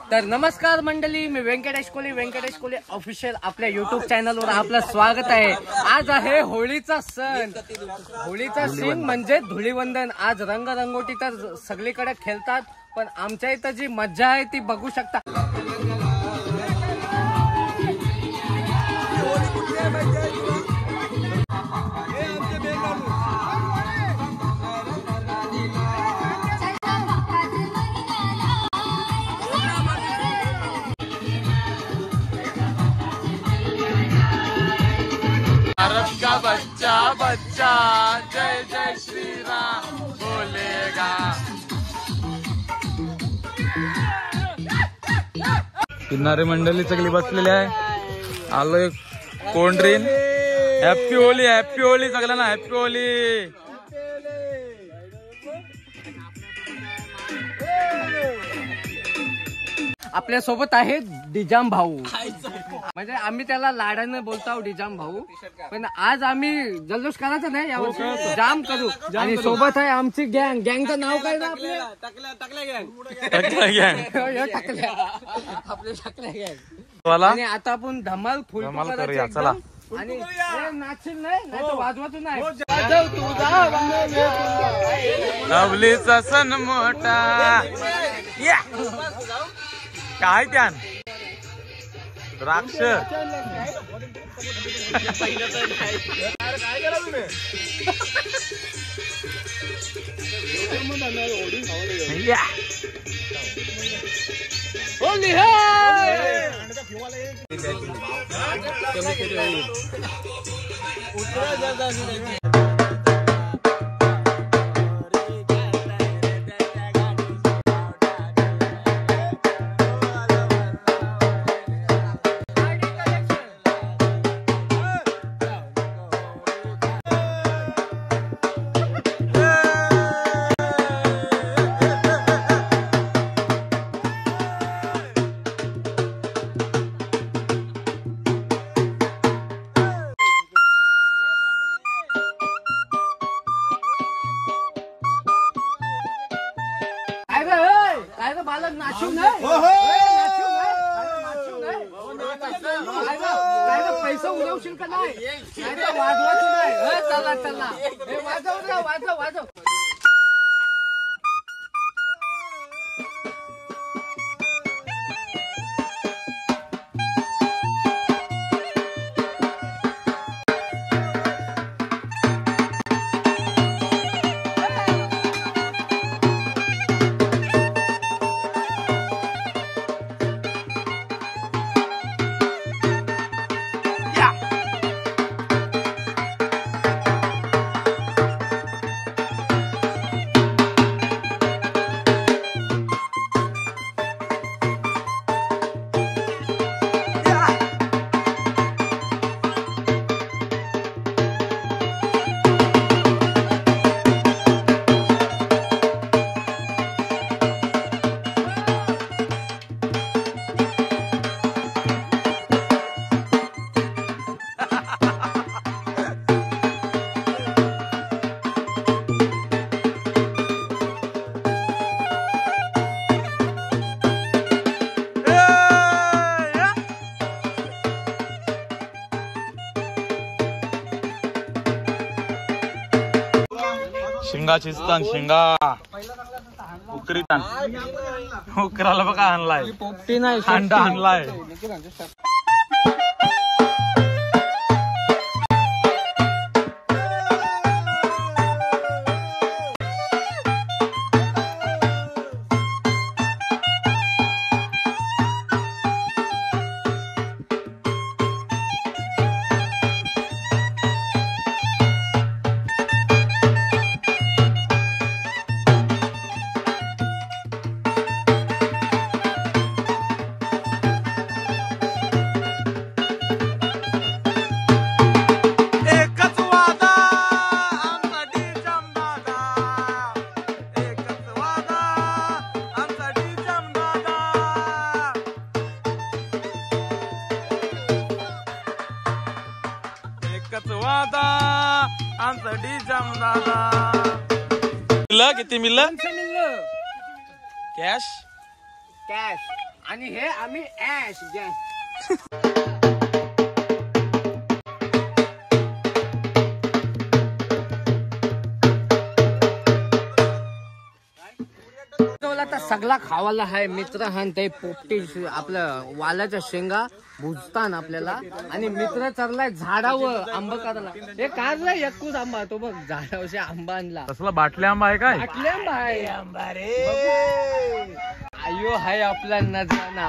तर नमस्कार मंडळी, मी व्यंकटेश कोहली ऑफिशियल आपल्या युट्यूब चॅनलवर आपलं स्वागत आहे। आज आहे होळीचा सण। होळीचा सण म्हणजे धुळीवंदन। आज रंगरंगोटी तर सगळीकडे खेळतात, पण आमच्या इथं जी मज्जा आहे ती बघू शकता। भारत का बच्चा बच्चा जय जय श्री राम बोलेगा। किनारे मंडळी सगळी बसलेली आहे। आलोय कोंड्रीन। हॅपी होळी सगळ्यांना हॅपी होळी। आपल्या सोबत आहे डिजाम भाऊ, म्हणजे आम्ही त्याला लाडाने बोलतो डिजाम भाऊ, पण आज आम्ही जल्लोष करायचं नाही यावर्षी, जाम करू। आणि सोबत आहे आमची गँग। गँगचं नाव काय ना आपल्या टकल्या गँग। आणि आता आपण धमाल फुल करूया चला। आणि नाचशील नाही तर वाजवायचं नाही। वाजव तुझा नवलीचा सण मोठा काय त्यान द्राक्ष होली बालक नाचू नाही, पैसा उडवशील का नाही, वाजवायचं नाही। चला चला वाजव वाजव। शिंगा चिस्तान शिंगा उकरीतान उकराला बघा आणलाय, पोपटी नाही अंडा आणलाय। वादा आमचा डिजाम दादा। मिळलं किती मिळलं? मिळलं कॅश कॅश आणि हे आम्ही ऍश गँग. आता सगळा खावाला आहे मित्र हान ते पोपटी आपलं वालाच्या शेंगा भुजतान आपल्याला. आणि मित्र चरलाय झाडावर आंबा करायला. हे काढलाय एकूच आंबा तो बघ झाडावर आंबा आणला. तसला बाटल्या आंबा आहे काय? बाटल्या आंबा आहे. आंबा रे आयो हाय आपला नजाना.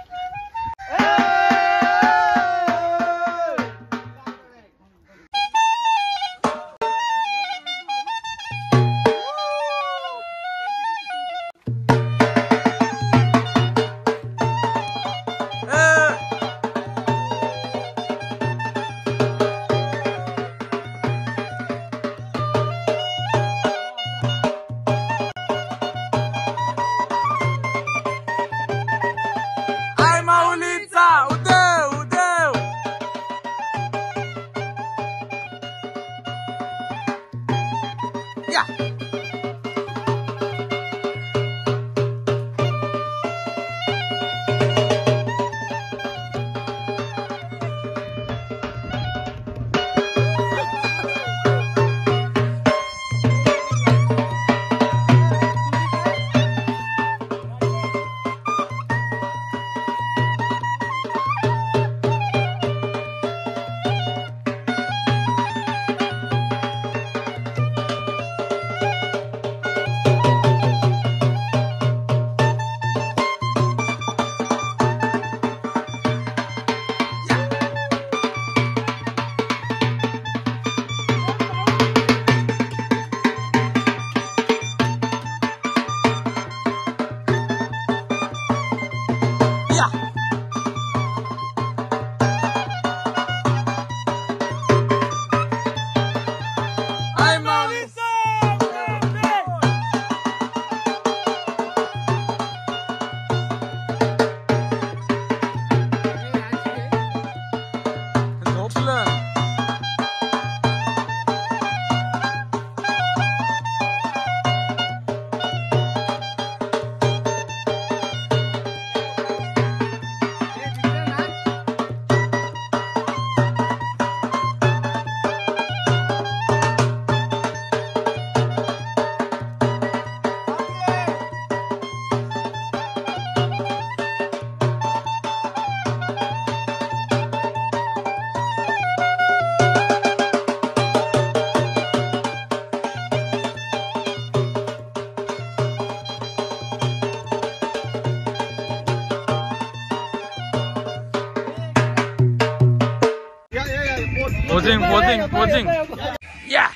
पोजिंग या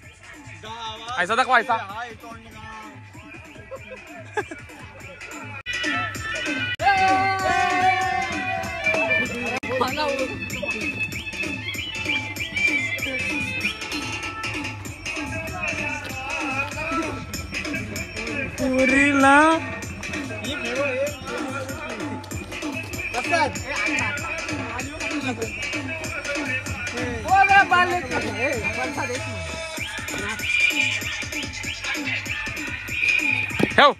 ऐसा दाखवायचा. पुरीला ठेव.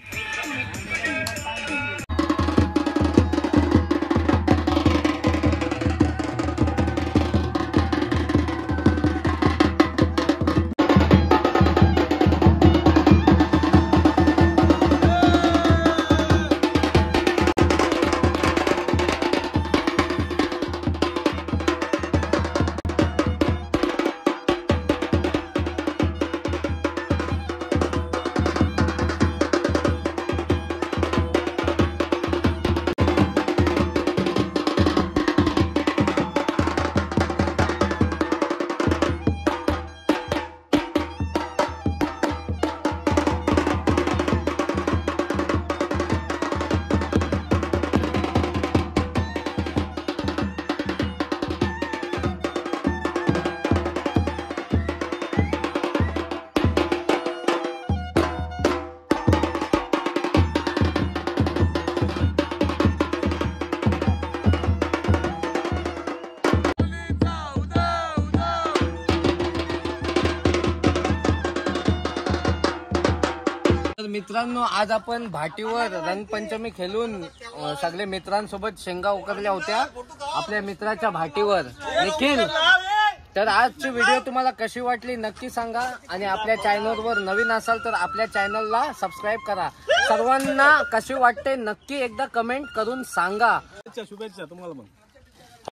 मित्रांनो, आज आपण भाटीवर रंगपंचमी खेळून सगळे मित्रांसोबत शेंगा उकरल्या होत्या आपल्या मित्राच्या भाटीवर. निखिल, तर आजची व्हिडिओ तुम्हाला कशी वाटली नक्की सांगा आणि आपल्या चॅनलवर नवीन असाल तर आपल्या चॅनलला सबस्क्राईब करा. सर्वांना कशी वाटते नक्की एकदा कमेंट करून सांगा. शुभेच्छा तुम्हाला पण.